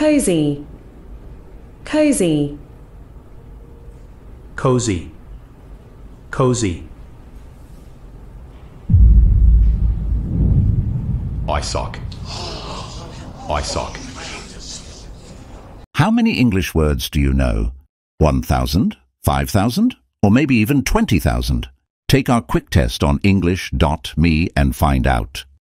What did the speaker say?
COSY, COSY. COSY, COSY. ISOC, ISOC. How many English words do you know? 1,000, 5,000, or maybe even 20,000? Take our quick test on English.me and find out.